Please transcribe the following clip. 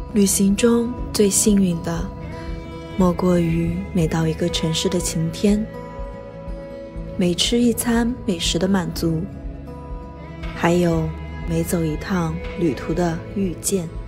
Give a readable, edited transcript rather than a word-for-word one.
旅行中最幸运的，莫过于每到一个城市的晴天，每吃一餐美食的满足，还有每走一趟旅途的遇见。